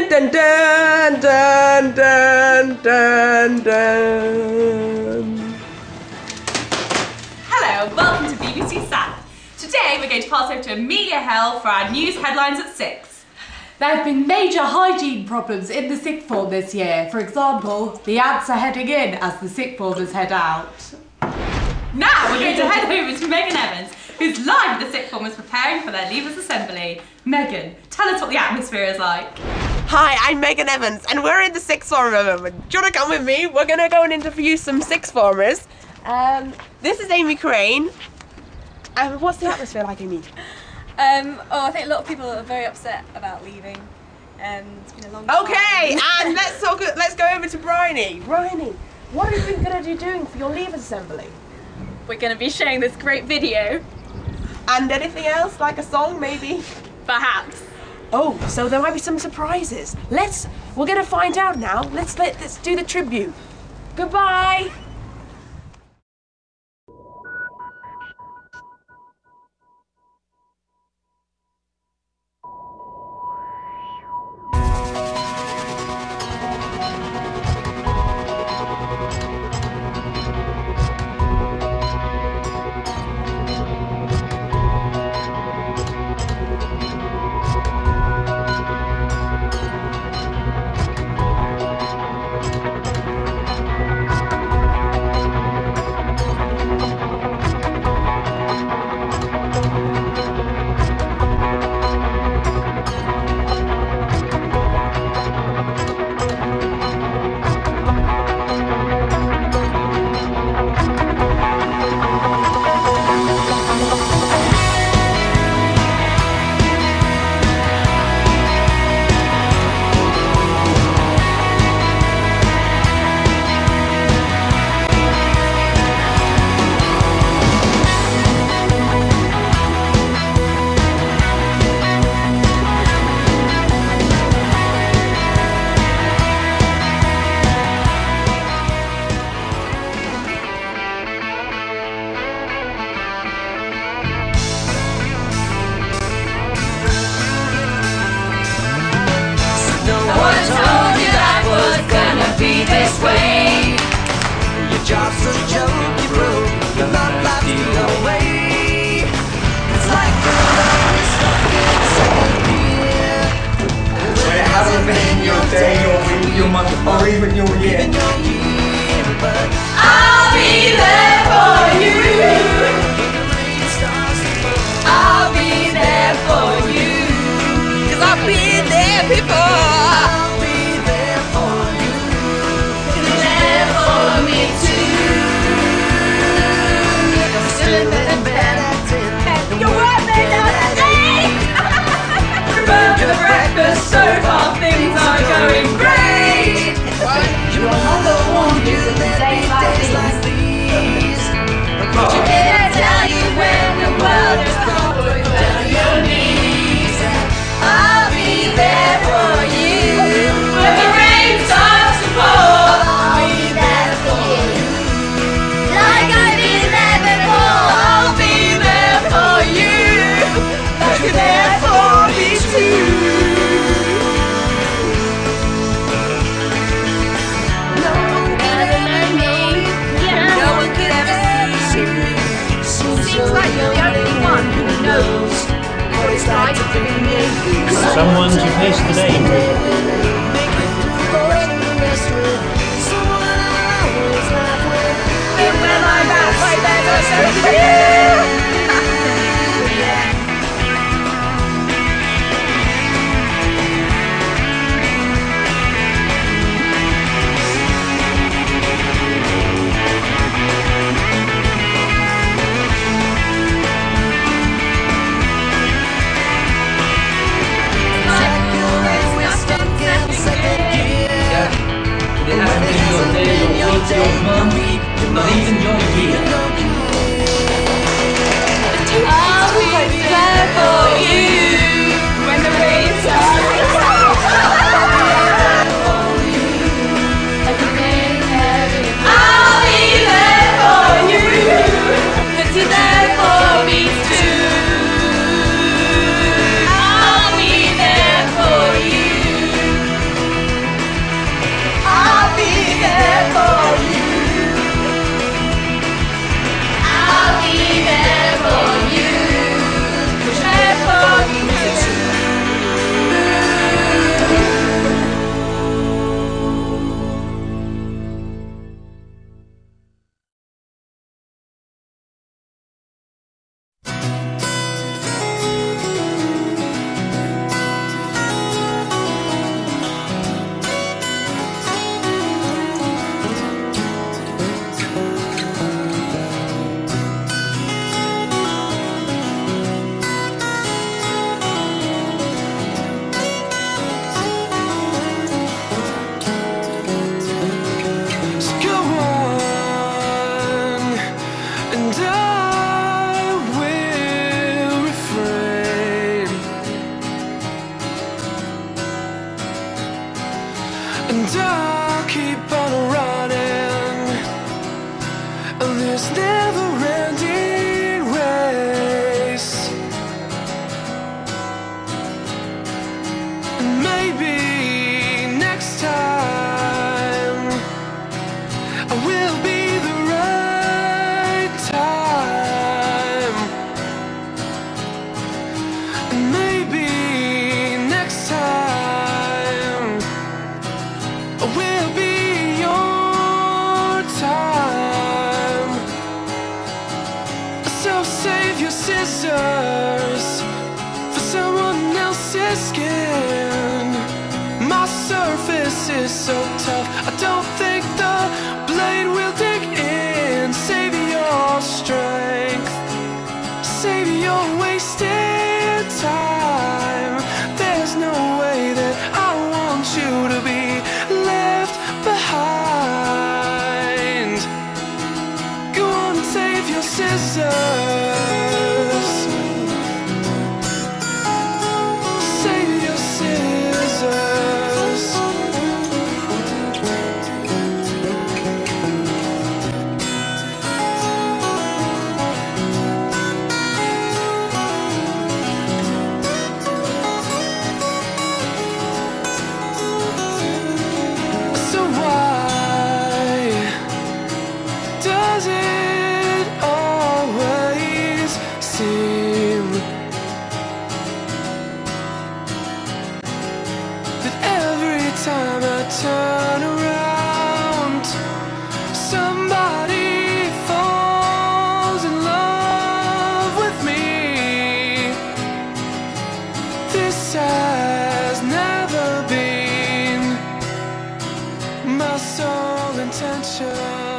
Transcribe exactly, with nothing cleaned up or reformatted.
dun dun dun dun dun dun dun. Hello, welcome to B B C Sat. Today we're going to pass over to Amelia Hell for our news headlines at six. There have been major hygiene problems in the sixth form this year. For example, the ants are heading in as the sixth formers head out. Now we're going to head over to Megan Evans, who's live with the sixth formers preparing for their Leavers Assembly. Megan, tell us what the atmosphere is like. Hi, I'm Megan Evans, and we're in the sixth form moment. Do you want to come with me? We're going to go and interview some sixth formers. Um, this is Amy Crane. Um, what's the atmosphere like, Amy? Um, oh, I think a lot of people are very upset about leaving. Um, it's been a long time. Okay, and let's talk. Let's go over to Bryony. Bryony, what are you going to be doing for your Leavers Assembly? We're going to be sharing this great video. And anything else, like a song, maybe? Perhaps. Oh, so there might be some surprises. Let's. We're going to find out now. Let's let. Let's do the tribute. Goodbye. This way, your job's a joke, you broke, your love life's the away. It's like your love is stuck in second gear. Where it hasn't been your day, or week, your month, or even your year. Even your year, but I'll be there for you. when the rain starts to fall, I'll be there for you. 'Cause I've been there before. I'll be there for you. There for me too. I'm still in bed at ten. You're right there now. Remember the breakfast so far, things are going great. Your mother warned you there'd be days like these. But you Didn't tell you when the world is crumbling down your knees. I'll be there for you when the rain starts to fall. I'll be there for you, like I've been there before. I'll be there for you, like you're there for me too. no one could ever know me. No one could ever see me. Seems like you're the only one who knows what it's like to be me. Someone to face the day with. Make it through the rest with someone I always laugh with. And when I'm at my best, I say for you. We're stuck in second gear. It hasn't been your day, your week, your month, not even your year. and I'll keep on running on this never-ending race. And maybe next time I will be the right time. And maybe next time will be your time. So save your scissors for someone else's skin. My surface is so tough, I don't think the blade will dig in. Save your strength, save your wasted time. There's no way that I want you to be left behind. Go on and save your scissors. Save your scissors. So why does it always seem that every time I turn around, somebody falls in love with me? This has never been my sole intention.